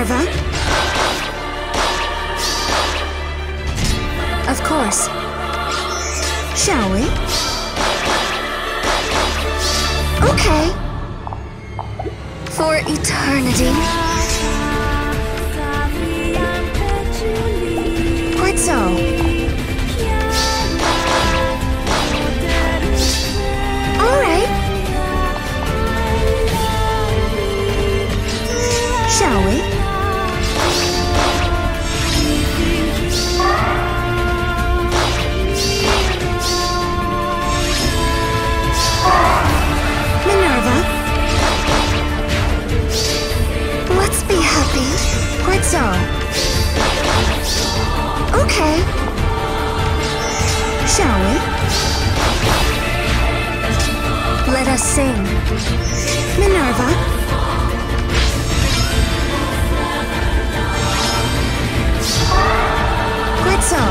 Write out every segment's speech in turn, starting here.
Minerva? Of course. Shall we? Okay. For eternity. Quite so. All right. Shall we? Minerva? Let's be happy. Quite so. Okay. Shall we? Let us sing. Minerva? Quite so.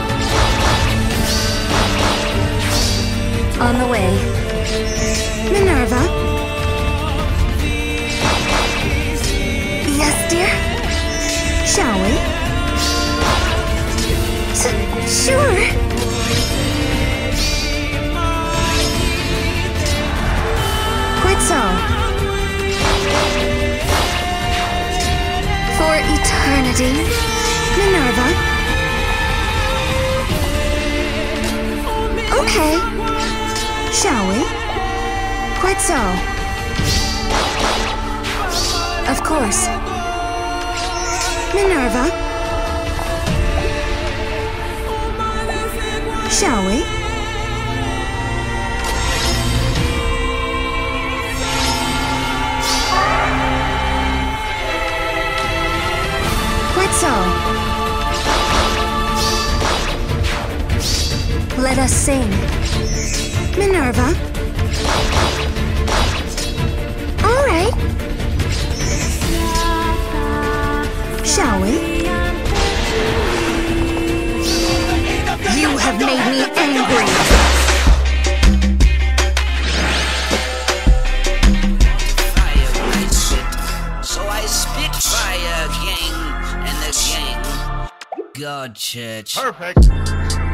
On the way. Minerva? Yes, dear? Shall we? Sure. Quite so. For eternity. Minerva? Okay. Shall we? Quite so. Of course. Minerva? Shall we? Quite so. Let us sing. Minerva? All right. Shall we? You have made me angry. Fire my shit, so I spit fire again and again. God, Cherche. Perfect.